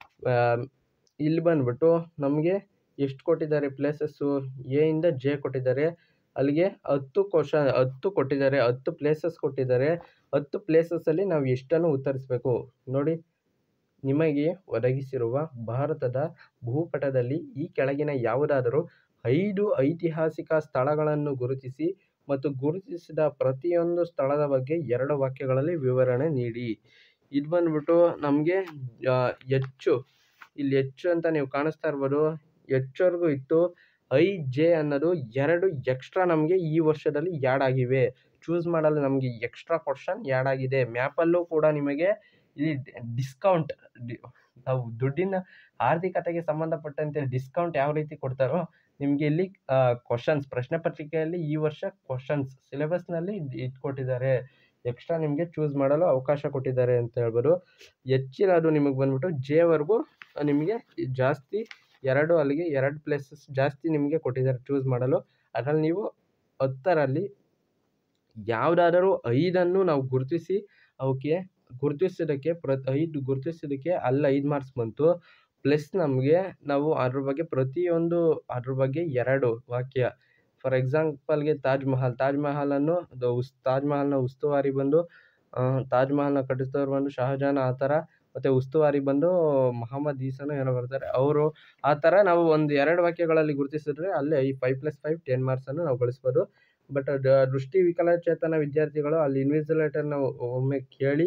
ಇಲ್ಲಿ ಬಂದ್ಬಿಟ್ಟು ನಮಗೆ ಎಷ್ಟು ಕೊಟ್ಟಿದ್ದಾರೆ ಪ್ಲೇಸಸ್ಸು, ಎ ಇಂದ ಜೆ ಕೊಟ್ಟಿದ್ದಾರೆ. ಅಲ್ಲಿಗೆ 10 ಕೊಟ್ಟಿದ್ದಾರೆ, 10 ಪ್ಲೇಸಸ್ ಕೊಟ್ಟಿದ್ದಾರೆ. 10 ಪ್ಲೇಸಸ್ಸಲ್ಲಿ ನಾವು ಎಷ್ಟನ್ನು ಉತ್ತರಿಸಬೇಕು ನೋಡಿ. ನಿಮಗೆ ಒದಗಿಸಿರುವ ಭಾರತದ ಭೂಪಟದಲ್ಲಿ ಈ ಕೆಳಗಿನ ಯಾವುದಾದರೂ 5 ಐತಿಹಾಸಿಕ ಸ್ಥಳಗಳನ್ನು ಗುರುತಿಸಿ ಮತ್ತು ಗುರುತಿಸಿದ ಪ್ರತಿಯೊಂದು ಸ್ಥಳದ ಬಗ್ಗೆ 2 ವಾಕ್ಯಗಳಲ್ಲಿ ವಿವರಣೆ ನೀಡಿ. ಇದು ಬಂದ್ಬಿಟ್ಟು ನಮಗೆ ಹೆಚ್ಚು, ಇಲ್ಲಿ ಹೆಚ್ಚು ಅಂತ ನೀವು ಕಾಣಿಸ್ತಾ ಇರ್ಬೋದು, ಹೆಚ್ಚವರೆಗೂ ಇತ್ತು. ಐ ಜೆ ಅನ್ನೋದು 2 ಎಕ್ಸ್ಟ್ರಾ ನಮಗೆ ಈ ವರ್ಷದಲ್ಲಿ ಆ್ಯಡ್ ಆಗಿವೆ. ಚೂಸ್ ಮಾಡಲು ನಮಗೆ ಎಕ್ಸ್ಟ್ರಾ ಕ್ವಶನ್ ಆ್ಯಡ್ ಆಗಿದೆ. ಮ್ಯಾಪಲ್ಲೂ ಕೂಡ ನಿಮಗೆ ಇಲ್ಲಿ ಡಿಸ್ಕೌಂಟ್, ನಾವು ದುಡ್ಡಿನ ಆರ್ಥಿಕತೆಗೆ ಸಂಬಂಧಪಟ್ಟಂತೆ ಡಿಸ್ಕೌಂಟ್ ಯಾವ ರೀತಿ ಕೊಡ್ತಾರೋ ನಿಮಗೆ ಇಲ್ಲಿ ಕ್ವಶನ್ಸ್, ಪ್ರಶ್ನೆ ಪತ್ರಿಕೆಯಲ್ಲಿ ಈ ವರ್ಷ ಕ್ವಶನ್ಸ್ ಸಿಲೆಬಸ್ನಲ್ಲಿ ಇಟ್ಕೊಟ್ಟಿದ್ದಾರೆ. ಎಕ್ಸ್ಟ್ರಾ ನಿಮಗೆ ಚೂಸ್ ಮಾಡಲು ಅವಕಾಶ ಕೊಟ್ಟಿದ್ದಾರೆ ಅಂತ ಹೇಳ್ಬೋದು. ಹೆಚ್ಚಿರೋದು ನಿಮಗೆ ಬಂದ್ಬಿಟ್ಟು ಜೆವರೆಗೂ ನಿಮಗೆ ಜಾಸ್ತಿ 2, ಅಲ್ಲಿಗೆ 2 ಪ್ಲೇಸಸ್ ಜಾಸ್ತಿ ನಿಮಗೆ ಕೊಟ್ಟಿದ್ದಾರೆ ಚೂಸ್ ಮಾಡಲು. ಅದರಲ್ಲಿ ನೀವು 10ರಲ್ಲಿ ಯಾವುದಾದರೂ 5ಅನ್ನು ನಾವು ಗುರುತಿಸಿ, ಅವಕ್ಕೆ ಗುರುತಿಸೋದಕ್ಕೆ 5 ಗುರುತಿಸೋದಕ್ಕೆ ಅಲ್ಲಿ 5 ಮಾರ್ಕ್ಸ್ ಬಂತು. ಪ್ಲಸ್ ನಮಗೆ ನಾವು ಅದ್ರ ಬಗ್ಗೆ ಪ್ರತಿಯೊಂದು ಅದ್ರ ಬಗ್ಗೆ 2 ವಾಕ್ಯ. ಫಾರ್ ಎಕ್ಸಾಂಪಲ್ಗೆ ತಾಜ್ ಮಹಲನ್ನು ತಾಜ್ ಮಹಲ್ನ ಉಸ್ತುವಾರಿ ಬಂದು ತಾಜ್ ಮಹಲ್ನ ಕಟ್ಟಿಸಿದವರು ಬಂದು ಶಹಜಾನ್, ಆ ಥರ. ಮತ್ತು ಉಸ್ತುವಾರಿ ಬಂದು ಮೊಹಮ್ಮದ್ ಈಸನೋ ಏನೋ ಬರ್ತಾರೆ ಅವರು. ಆ ಥರ ನಾವು 1-2 ವಾಕ್ಯಗಳಲ್ಲಿ ಗುರುತಿಸಿದ್ರೆ ಅಲ್ಲಿ 5+5 10 ಮಾರ್ಕ್ಸನ್ನು ನಾವು ಗಳಿಸ್ಬೋದು. ಬಟ್ ದೃಷ್ಟಿ ವಿಕಲಚೇತನ ವಿದ್ಯಾರ್ಥಿಗಳು ಅಲ್ಲಿ ಇನ್ವಿಜಿಲೇಟರ್ನ ಒಮ್ಮೆ ಕೇಳಿ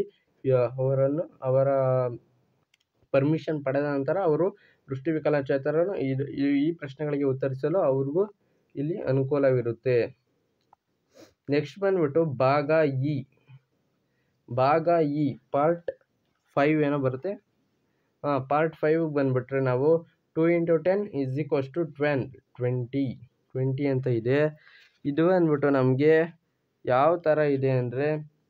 ಅವರ ಪರ್ಮಿಷನ್ ಪಡೆದ ನಂತರ ಅವರು ದೃಷ್ಟಿ ವಿಕಲಚೇತನರು ಈ ಪ್ರಶ್ನೆಗಳಿಗೆ ಉತ್ತರಿಸಲು ಅವ್ರಿಗೂ ಇಲ್ಲಿ ಅನುಕೂಲವಿರುತ್ತೆ. ನೆಕ್ಸ್ಟ್ ಬಂದ್ಬಿಟ್ಟು ಭಾಗ ಇ ಪಾರ್ಟ್ 5 ಏನೋ ಬರುತ್ತೆ. ಪಾರ್ಟ್ 5ಗೆ ಬಂದುಬಿಟ್ರೆ ನಾವು 2 × 10 = 20 ಅಂತ ಇದೆ. ಇದು ಅಂದ್ಬಿಟ್ಟು ನಮಗೆ ಯಾವ ಥರ ಇದೆ ಅಂದರೆ,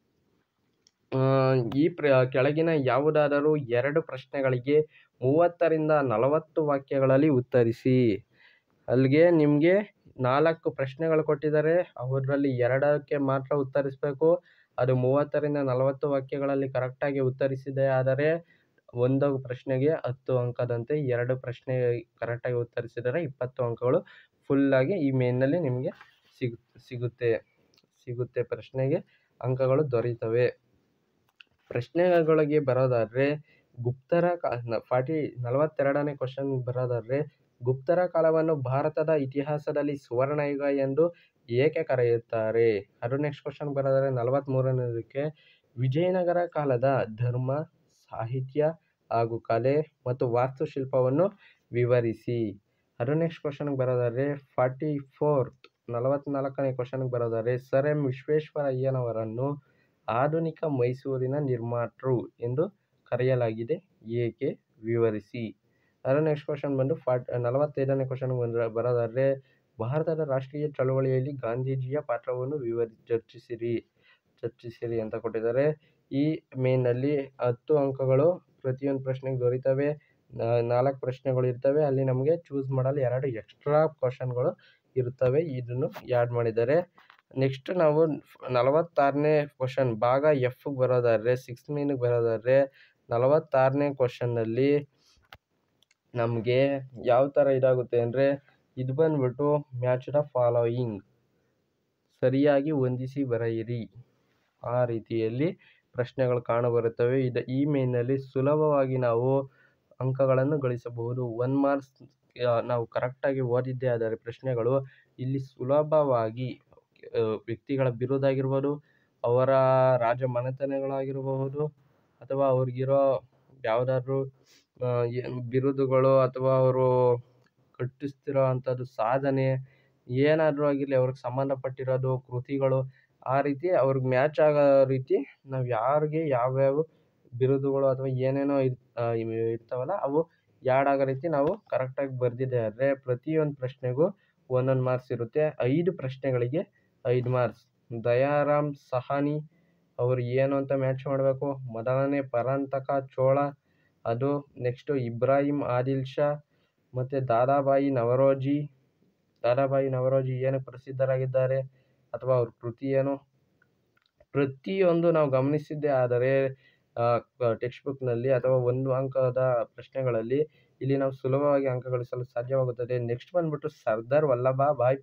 ಈ ಕೆಳಗಿನ ಯಾವುದಾದರೂ 2 ಪ್ರಶ್ನೆಗಳಿಗೆ 30ರಿಂದ 40 ವಾಕ್ಯಗಳಲ್ಲಿ ಉತ್ತರಿಸಿ. ಅಲ್ಲಿಗೆ ನಿಮಗೆ 4 ಪ್ರಶ್ನೆಗಳು ಕೊಟ್ಟಿದ್ದಾರೆ, ಅವರಲ್ಲಿ 2ಕ್ಕೆ ಮಾತ್ರ ಉತ್ತರಿಸಬೇಕು. ಅದು 30ರಿಂದ 40 ವಾಕ್ಯಗಳಲ್ಲಿ ಕರೆಕ್ಟಾಗಿ ಉತ್ತರಿಸಿದೆ ಆದರೆ 1 ಪ್ರಶ್ನೆಗೆ 10 ಅಂಕದಂತೆ. 2 ಪ್ರಶ್ನೆ ಕರೆಕ್ಟಾಗಿ ಉತ್ತರಿಸಿದರೆ 20 ಅಂಕಗಳು ಫುಲ್ಲಾಗಿ ಈ ಮೇನ್ನಲ್ಲಿ ನಿಮಗೆ ಸಿಗುತ್ತೆ. ಪ್ರಶ್ನೆಗೆ ಅಂಕಗಳು ದೊರೆಯುತ್ತವೆ. ಪ್ರಶ್ನೆಗಳಿಗೆ ಬರೋದಾದರೆ ಗುಪ್ತರ 42ನೇ ಕ್ವಶನ್ ಬರೋದಾದರೆ, ಗುಪ್ತರ ಕಾಲವನ್ನು ಭಾರತದ ಇತಿಹಾಸದಲ್ಲಿ ಸುವರ್ಣಯುಗ ಎಂದು ಏಕೆ ಕರೆಯುತ್ತಾರೆ? ಅದು ನೆಕ್ಸ್ಟ್ ಕ್ವಶನ್ ಬರೋದಾದರೆ 43ನೇದಕ್ಕೆ, ವಿಜಯನಗರ ಕಾಲದ ಧರ್ಮ, ಸಾಹಿತ್ಯ ಹಾಗೂ ಕಲೆ ಮತ್ತು ವಾಸ್ತುಶಿಲ್ಪವನ್ನು ವಿವರಿಸಿ. ಅದು ನೆಕ್ಸ್ಟ್ ಕ್ವಶನ್ಗೆ ಬರೋದಾದರೆ 44ನೇ ಕ್ವಶನ್ಗೆ ಬರೋದಾದರೆ, ಸರ್ ಎಂ ವಿಶ್ವೇಶ್ವರಯ್ಯನವರನ್ನು ಆಧುನಿಕ ಮೈಸೂರಿನ ನಿರ್ಮಾತೃ ಎಂದು ಕರೆಯಲಾಗಿದೆ, ಏಕೆ? ವಿವರಿಸಿ. ಅದರ ನೆಕ್ಸ್ಟ್ ಕ್ವಶನ್ ಬಂದು 45ನೇ ಕ್ವಶನ್ಗೆ ಬರೋದಾದರೆ, ಭಾರತದ ರಾಷ್ಟ್ರೀಯ ಚಳವಳಿಯಲ್ಲಿ ಗಾಂಧೀಜಿಯ ಪಾತ್ರವನ್ನು ಚರ್ಚಿಸಿರಿ ಅಂತ ಕೊಟ್ಟಿದ್ದಾರೆ. ಈ ಮೇನ್ನಲ್ಲಿ 10 ಅಂಕಗಳು ಪ್ರತಿಯೊಂದು ಪ್ರಶ್ನೆಗೆ ದೊರೀತವೆ. 4 ಪ್ರಶ್ನೆಗಳು ಇರ್ತವೆ. ಅಲ್ಲಿ ನಮಗೆ ಚೂಸ್ ಮಾಡಲು 2 ಎಕ್ಸ್ಟ್ರಾ ಕ್ವಶನ್ಗಳು ಇರ್ತವೆ. ಇದನ್ನು ಆ್ಯಡ್ ಮಾಡಿದ್ದಾರೆ. ನೆಕ್ಸ್ಟ್ ನಾವು 46ನೇ ಕ್ವಶನ್ ಭಾಗ ಎಫ್ಗೆ ಬರೋದಾದರೆ, 6 ಮೇನ್ಗೆ ಬರೋದಾದರೆ 46ನೇ ಕ್ವಶನ್ನಲ್ಲಿ ನಮಗೆ ಯಾವ ಥರ ಇದಾಗುತ್ತೆ ಅಂದರೆ, ಇದು ಬಂದ್ಬಿಟ್ಟು ಮ್ಯಾಚ್ ದ ಫಾಲೋಯಿಂಗ್, ಸರಿಯಾಗಿ ಹೊಂದಿಸಿ ಬರೆಯಿರಿ, ಆ ರೀತಿಯಲ್ಲಿ ಪ್ರಶ್ನೆಗಳು ಕಾಣಬರುತ್ತವೆ. ಈ ಮೇನ್ನಲ್ಲಿ ಸುಲಭವಾಗಿ ನಾವು ಅಂಕಗಳನ್ನು ಗಳಿಸಬಹುದು. 1 ಮಾರ್ಕ್ಸ್ ನಾವು ಕರೆಕ್ಟಾಗಿ ಓದಿದ್ದೇ ಆದರೆ ಪ್ರಶ್ನೆಗಳು ಇಲ್ಲಿ ಸುಲಭವಾಗಿ ವ್ಯಕ್ತಿಗಳ ಬಿರುದಾಗಿರ್ಬೋದು, ಅವರ ರಾಜ ಮನೆತನಗಳಾಗಿರಬಹುದು, ಅಥವಾ ಅವ್ರಿಗಿರೋ ಯಾವುದಾದ್ರೂ ಬಿರುದುಗಳು, ಅಥವಾ ಅವರು ಕಟ್ಟಿಸ್ತಿರೋ ಅಂಥದ್ದು ಸಾಧನೆ ಏನಾದರೂ ಆಗಿರಲಿ, ಅವ್ರಿಗೆ ಸಂಬಂಧಪಟ್ಟಿರೋದು ಕೃತಿಗಳು, ಆ ರೀತಿ ಅವ್ರಿಗೆ ಮ್ಯಾಚ್ ಆಗೋ ರೀತಿ ನಾವು ಯಾರಿಗೆ ಯಾವ್ಯಾವ ಬಿರುದುಗಳು ಅಥವಾ ಏನೇನೋ ಇರ್ತಾವಲ್ಲ ಅವು ಯಾಡ್ ಆಗೋ ರೀತಿ ನಾವು ಕರೆಕ್ಟಾಗಿ ಬರೆದಿದ್ದೆ ಆದರೆ ಪ್ರತಿಯೊಂದು ಪ್ರಶ್ನೆಗೂ ಒಂದೊಂದು ಮಾರ್ಕ್ಸ್ ಇರುತ್ತೆ. 5 ಪ್ರಶ್ನೆಗಳಿಗೆ 5 ಮಾರ್ಕ್ಸ್. ದಯಾರಾಮ್ ಸಹಾನಿ ಅವರು ಏನು ಅಂತ ಮ್ಯಾಚ್ ಮಾಡಬೇಕು. ಮೊದಲನೇ ಪರಾಂತಕ ಚೋಳ, ಅದು ನೆಕ್ಸ್ಟು ಇಬ್ರಾಹಿಂ ಆದಿಲ್ ಶಾ, ಮತ್ತು ದಾದಾಬಾಯಿ ನವರೋಜಿ ಏನಕ್ಕೆ ಪ್ರಸಿದ್ಧರಾಗಿದ್ದಾರೆ ಅಥವಾ ಅವ್ರ ಕೃತಿ ಏನು, ಪ್ರತಿಯೊಂದು ನಾವು ಗಮನಿಸಿದ್ದೇ ಆದರೆ ಟೆಕ್ಸ್ಟ್ ಬುಕ್ನಲ್ಲಿ ಅಥವಾ 1 ಅಂಕದ ಪ್ರಶ್ನೆಗಳಲ್ಲಿ ಇಲ್ಲಿ ನಾವು ಸುಲಭವಾಗಿ ಅಂಕ ಗಳಿಸಲು ಸಾಧ್ಯವಾಗುತ್ತದೆ. ನೆಕ್ಸ್ಟ್ ಬಂದ್ಬಿಟ್ಟು ಸರ್ದಾರ್ ವಲ್ಲಭಭಾಯ್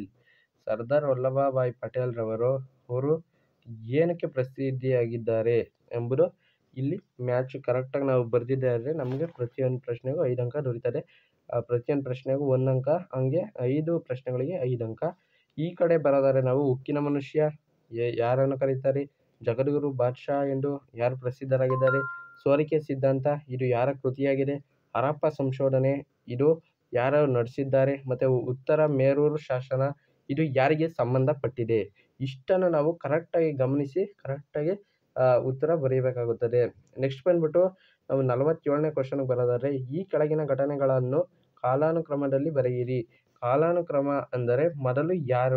ಪಟೇಲ್ರವರು ಅವರು ಏನಕ್ಕೆ ಪ್ರಸಿದ್ಧಿಯಾಗಿದ್ದಾರೆ ಎಂಬುದು ಇಲ್ಲಿ ಮ್ಯಾಚ್ ಕರೆಕ್ಟಾಗಿ ನಾವು ಬರೆದಿದ್ದೇ ಆದರೆ ನಮಗೆ ಪ್ರತಿಯೊಂದು ಪ್ರಶ್ನೆಗೂ 5 ಅಂಕ ದೊರೀತದೆ. ಪ್ರತಿಯೊಂದು ಪ್ರಶ್ನೆಗೂ 1 ಅಂಕ, ಹಂಗೆ 5 ಪ್ರಶ್ನೆಗಳಿಗೆ 5 ಅಂಕ. ಈ ಕಡೆ ಬರೋದಾದ್ರೆ ನಾವು ಉಕ್ಕಿನ ಮನುಷ್ಯ ಯಾರನ್ನು ಕರೀತಾರೆ, ಜಗದ್ಗುರು ಬಾದ್ಶಾ ಎಂದು ಯಾರು ಪ್ರಸಿದ್ಧರಾಗಿದ್ದಾರೆ, ಸೋರಿಕೆ ಸಿದ್ಧಾಂತ ಇದು ಯಾರ ಕೃತಿಯಾಗಿದೆ, ಹರಪ್ಪ ಸಂಶೋಧನೆ ಇದು ಯಾರು ನಡೆಸಿದ್ದಾರೆ, ಮತ್ತು ಉತ್ತರ ಮೇರೂರು ಶಾಸನ ಇದು ಯಾರಿಗೆ ಸಂಬಂಧಪಟ್ಟಿದೆ. ಇಷ್ಟನ್ನು ನಾವು ಕರೆಕ್ಟಾಗಿ ಗಮನಿಸಿ ಕರೆಕ್ಟಾಗಿ ಉತ್ತರ ಬರೀಬೇಕಾಗುತ್ತದೆ. ನೆಕ್ಸ್ಟ್ ಬಂದ್ಬಿಟ್ಟು ನಾವು 47ನೇ ಕ್ವಶನ್ಗೆ ಬರೋದಾದರೆ ಈ ಕೆಳಗಿನ ಘಟನೆಗಳನ್ನು ಕಾಲಾನುಕ್ರಮದಲ್ಲಿ ಬರೆಯಿರಿ. ಕಾಲಾನುಕ್ರಮ ಅಂದರೆ ಮೊದಲು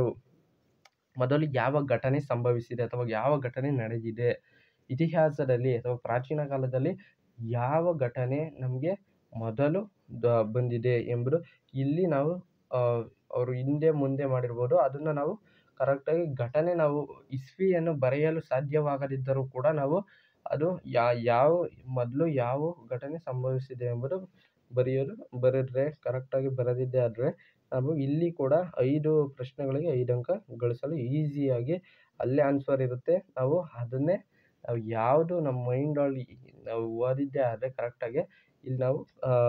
ಯಾವ ಘಟನೆ ಸಂಭವಿಸಿದೆ ಅಥವಾ ಯಾವ ಘಟನೆ ನಡೆದಿದೆ, ಇತಿಹಾಸದಲ್ಲಿ ಅಥವಾ ಪ್ರಾಚೀನ ಕಾಲದಲ್ಲಿ ಯಾವ ಘಟನೆ ನಮಗೆ ಮೊದಲು ಬಂದಿದೆ ಎಂಬುದು ಇಲ್ಲಿ ನಾವು ಅವರು ಹಿಂದೆ ಮುಂದೆ ಮಾಡಿರ್ಬೋದು, ಅದನ್ನು ನಾವು ಕರೆಕ್ಟಾಗಿ ಘಟನೆ ನಾವು ಇಸ್ವಿಯನ್ನು ಬರೆಯಲು ಸಾಧ್ಯವಾಗದಿದ್ದರೂ ಕೂಡ ನಾವು ಅದು ಮೊದಲು ಯಾವ ಘಟನೆ ಸಂಭವಿಸಿದೆ ಎಂಬುದು ಬರೆದ್ರೆ ಕರೆಕ್ಟಾಗಿ ಬರೆದಿದ್ದೇ ಆದರೆ ನಾವು ಇಲ್ಲಿ ಕೂಡ 5 ಪ್ರಶ್ನೆಗಳಿಗೆ 5 ಅಂಕ ಗಳಿಸಲು ಈಸಿಯಾಗಿ ಅಲ್ಲೇ ಆನ್ಸರ್ ಇರುತ್ತೆ. ನಾವು ಅದನ್ನೇ ಯಾವುದು ನಮ್ಮ ಮೈಂಡಲ್ಲಿ ನಾವು ಓದಿದ್ದೇ ಆದರೆ ಕರೆಕ್ಟಾಗಿ ಇಲ್ಲಿ ನಾವು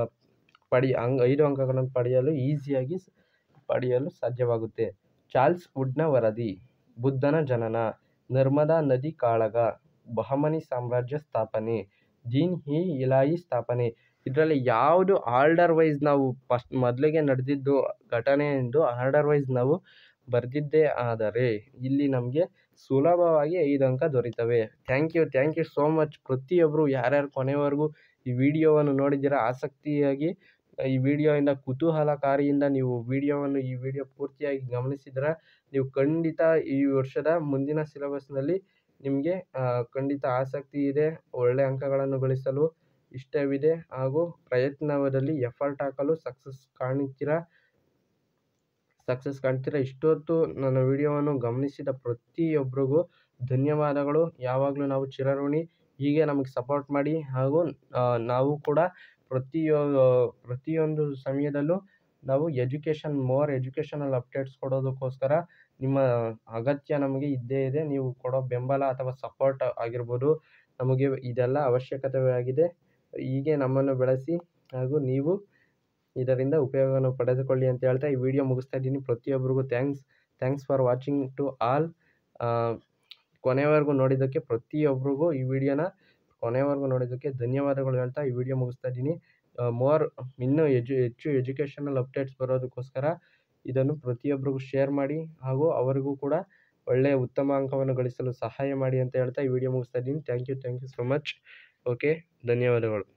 5 ಅಂಕಗಳನ್ನು ಪಡೆಯಲು ಸಾಧ್ಯವಾಗುತ್ತೆ. ಚಾರ್ಲ್ಸ್ ವುಡ್ನ ವರದಿ, ಬುದ್ಧನ ಜನನ, ನರ್ಮದಾ ನದಿ ಕಾಳಗ, ಬಹಮನಿ ಸಾಮ್ರಾಜ್ಯ ಸ್ಥಾಪನೆ, ದೀನ್ ಇ ಇಲಾಹಿ ಸ್ಥಾಪನೆ ಇದರಲ್ಲಿ ಯಾವುದು ಆರ್ಡರ್ ವೈಸ್ ನಾವು ಮೊದಲಿಗೆ ನಡೆದಿದ್ದು ಘಟನೆ ಎಂದು ಆರ್ಡರ್ ವೈಸ್ ನಾವು ಬರೆದಿದ್ದೇ ಆದರೆ ಇಲ್ಲಿ ನಮಗೆ ಸುಲಭವಾಗಿ 5 ಅಂಕ ದೊರೀತವೆ. Thank you so much. ಪ್ರತಿಯೊಬ್ಬರು ಯಾರ್ಯಾರು ಕೊನೆವರೆಗೂ ಈ ವಿಡಿಯೋವನ್ನು ನೋಡಿದ್ದೀರಾ, ಆಸಕ್ತಿಯಾಗಿ ಈ ವಿಡಿಯೋಯಿಂದ ಕುತೂಹಲಕಾರಿಯಿಂದ ನೀವು ಈ ವಿಡಿಯೋ ಪೂರ್ತಿಯಾಗಿ ಗಮನಿಸಿದ್ರೆ ನೀವು ಖಂಡಿತ ಈ ವರ್ಷದ ಮುಂದಿನ ಸಿಲೆಬಸ್ನಲ್ಲಿ ನಿಮಗೆ ಖಂಡಿತ ಆಸಕ್ತಿ ಇದೆ, ಒಳ್ಳೆ ಅಂಕಗಳನ್ನು ಗಳಿಸಲು ಇಷ್ಟವಿದೆ ಹಾಗೂ ಪ್ರಯತ್ನದಲ್ಲಿ ಎಫರ್ಟ್ ಹಾಕಲು ಸಕ್ಸಸ್ ಕಾಣ್ತೀರಾ. ಇಷ್ಟೊತ್ತು ನನ್ನ ವಿಡಿಯೋವನ್ನು ಗಮನಿಸಿದ ಪ್ರತಿಯೊಬ್ಬರಿಗೂ ಧನ್ಯವಾದಗಳು. ಯಾವಾಗಲೂ ನಾವು ಚಿರಋಣಿ. ಹೀಗೆ ನಮಗೆ ಸಪೋರ್ಟ್ ಮಾಡಿ ಹಾಗೂ ನಾವು ಕೂಡ ಪ್ರತಿಯೊಂದು ಸಮಯದಲ್ಲೂ ನಾವು ಎಜುಕೇಷನಲ್ ಅಪ್ಡೇಟ್ಸ್ ಕೊಡೋದಕ್ಕೋಸ್ಕರ ನಿಮ್ಮ ಅಗತ್ಯ ನಮಗೆ ಇದ್ದೇ ಇದೆ. ನೀವು ಕೊಡೋ ಬೆಂಬಲ ಅಥವಾ ಸಪೋರ್ಟ್ ಆಗಿರ್ಬೋದು, ನಮಗೆ ಇದೆಲ್ಲ ಅವಶ್ಯಕತೆಯಾಗಿದೆ. ಹೀಗೆ ನಮ್ಮನ್ನು ಬೆಳೆಸಿ ಹಾಗೂ ನೀವು ಇದರಿಂದ ಉಪಯೋಗವನ್ನು ಪಡೆದುಕೊಳ್ಳಿ ಅಂತ ಹೇಳ್ತಾ ಈ ವಿಡಿಯೋ ಮುಗಿಸ್ತಾ ಇದ್ದೀನಿ. ಪ್ರತಿಯೊಬ್ಬರಿಗೂ thanks for watching to all. ಕೊನೆವರೆಗೂ ನೋಡಿದ್ದಕ್ಕೆ ಪ್ರತಿಯೊಬ್ಬರಿಗೂ ಈ ವಿಡಿಯೋನ ಕೊನೆವರೆಗೂ ನೋಡಿದ್ದಕ್ಕೆ ಧನ್ಯವಾದಗಳು ಹೇಳ್ತಾ ಈ ವಿಡಿಯೋ ಮುಗಿಸ್ತಾ ಇದ್ದೀನಿ. ಇನ್ನೂ ಹೆಚ್ಚು ಎಜುಕೇಷನಲ್ ಅಪ್ಡೇಟ್ಸ್ ಬರೋದಕ್ಕೋಸ್ಕರ ಇದನ್ನು ಪ್ರತಿಯೊಬ್ಬರಿಗೂ ಶೇರ್ ಮಾಡಿ ಹಾಗೂ ಅವರಿಗೂ ಕೂಡ ಒಳ್ಳೆಯ ಉತ್ತಮ ಅಂಕವನ್ನು ಗಳಿಸಲು ಸಹಾಯ ಮಾಡಿ ಅಂತ ಹೇಳ್ತಾ ಈ ವಿಡಿಯೋ ಮುಗಿಸ್ತಾ ಇದ್ದೀನಿ. Thank you so much. Okay, ಧನ್ಯವಾದಗಳು.